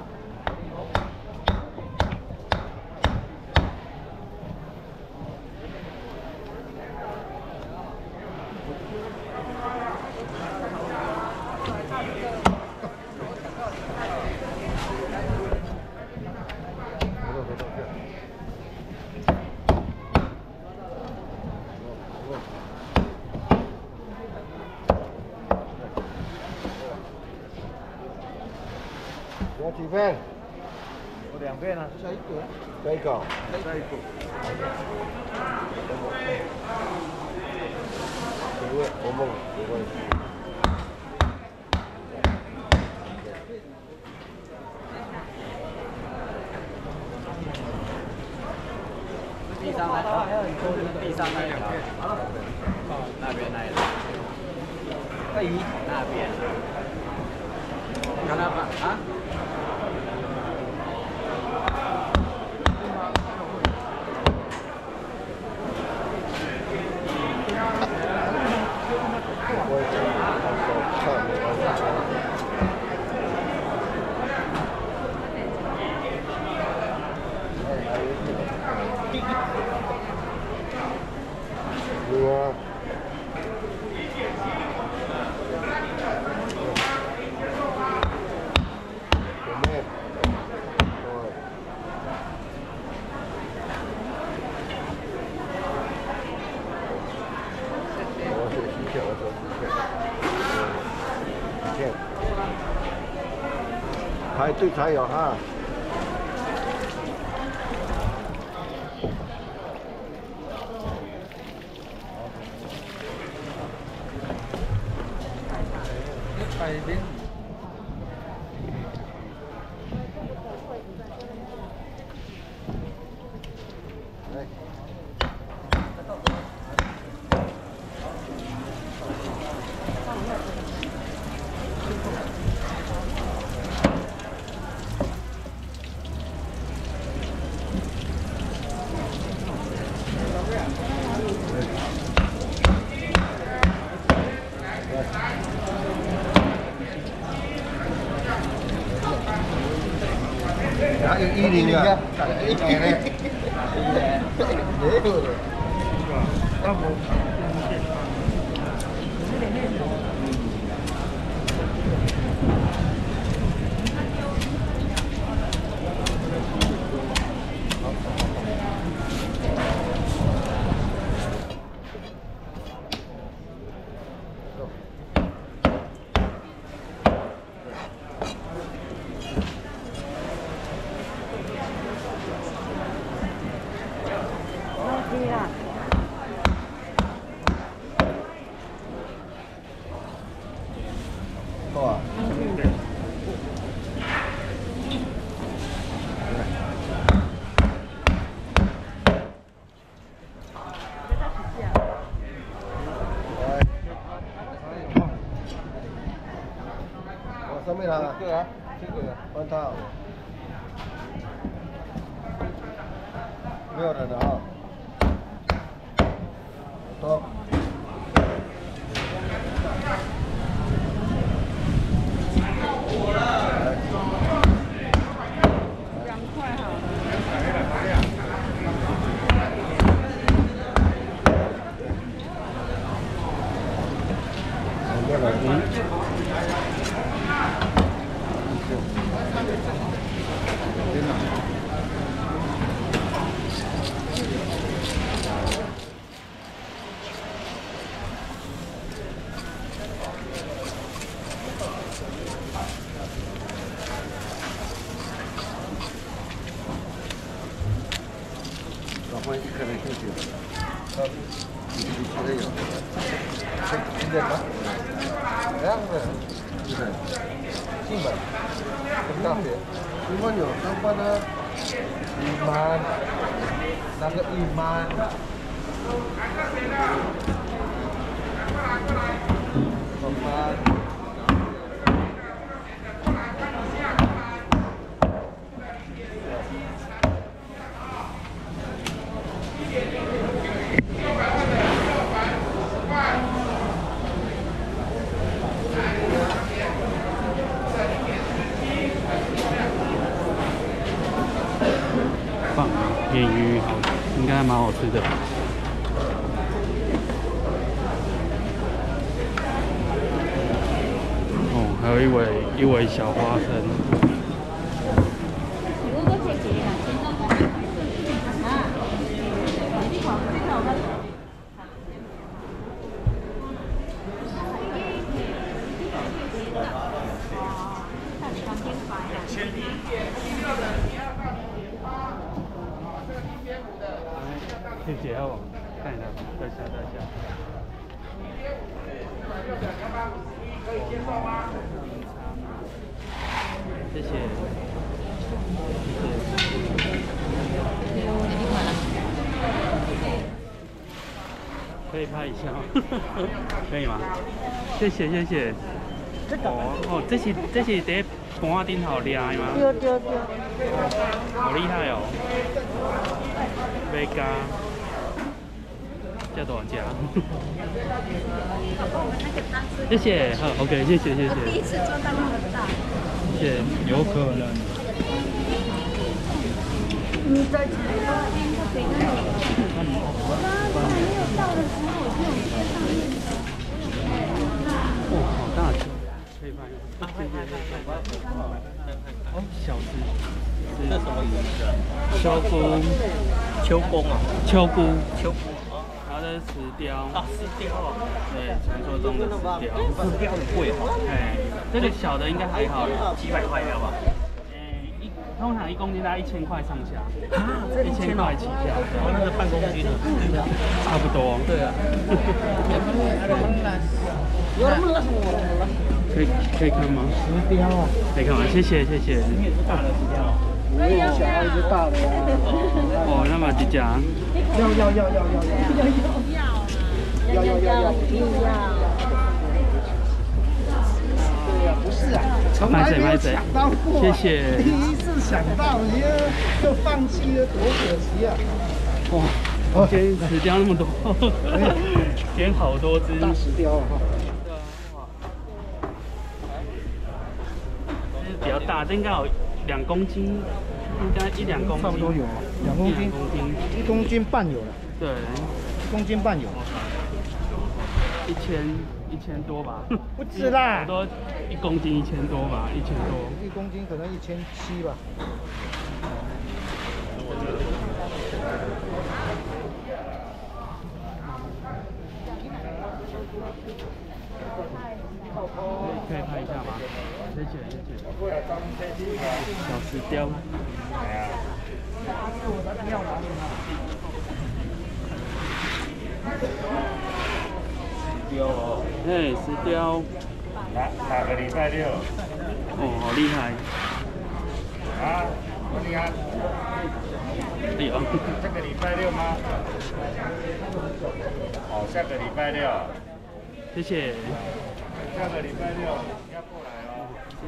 你要几片？ 我2片啊， 再一个。再一个。 再一个。 不会，我梦不会。 地上那地上那2片，那边那一条。那边。看他吧啊。 我。排队才有哈。 摆边。 还有10啊，一点嘞。没有了。够啊。我上面了。这个啊，这个换套。6人的啊。多。我一个人进去，你觉得有？今天吗？两个人，进门，很大学，如果有相关的iman，那个iman， 鲶鱼好，应该还蛮好吃的。哦，还有一尾小花生。谢谢哦，看一下，等一下。谢谢。可以拍一下吗？可以吗？谢谢。哦，这是在盘顶头抓的吗？对。好厉害哦！买加，这多少价？谢谢，好 ，OK， 谢谢。 第一次做到那么大。 谢谢，有可能。 你在前面就给那里。刚才没有到的时候，我就有在上面。 哦，好大球，可以拍。哦，小只。 这什么鱼啊？ 秋菇。 秋公啊？ 秋菇。 然后这是石雕。 石雕啊。 对，传说中的石雕。 石雕很贵哦。 哎，这个小的应该还好啦， 几百块要吧？ 通常1公斤大概1000块上下。 啊，这 1000块起跳。 哦，那个半公斤了。 差不多。对啊。可以看吗？石雕啊。可以看吗？谢谢。 大的石雕。 小孩子大的呀。 哦，那么几家？ 要。对呀，不是啊，从来没有想到过。 谢谢。 第一次想到，你就放弃了，多可惜啊！ 哇，今天石雕那么多，今天好多只大石雕啊！ 这是比较大，这应该有2公斤，应该1-2公斤。 差不多有2公斤，1公斤半有了。 对 ，1公斤半有。 1000多吧？ 不止啦， 好多1公斤1000多吧，1000多。 1公斤可能1700吧。 可以拍一下吗？谢谢。小石雕。 雕哦。 哎，石雕。 哪个礼拜六？ 哦，好厉害。 啊，你看， 哎呦。 这个礼拜六吗？哦，下个礼拜六。 谢谢。 下个礼拜六要过来哦。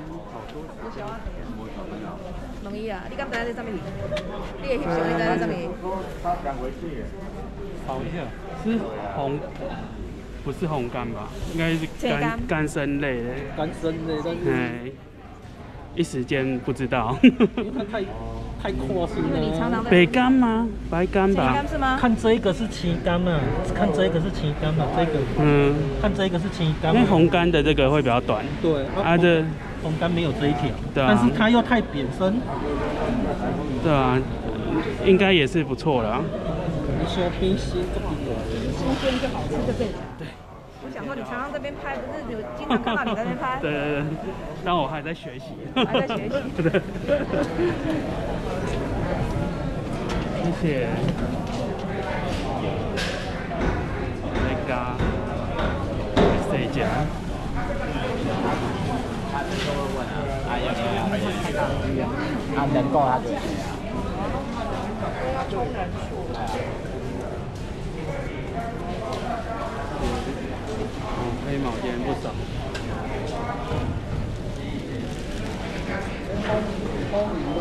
容易啊！你敢知在上面？你的翕相你知在上面？ 他赶回去。 炒一下。是红，不是红干吧？应该是干参类的。 干参类，但是哎，一时间不知道。 因为它太阔心了。 北干吗？白干吧？ 白干是吗？ 看这个是旗杆嘛，看这个是旗杆嘛，这个。看这个是旗杆。 因为红干的这个会比较短。 对。 它的红干没有这一条。 对啊。 但是它又太扁身。 对啊，应该也是不错了。 说冰心这边新鲜就好吃就对了。对。我想说你常常这边拍，不是有经常看到你在那边拍？ 对，但我还在学习。 还在学习。 对。谢谢。那个，谁家？ 2個啊。 黑毛店不少。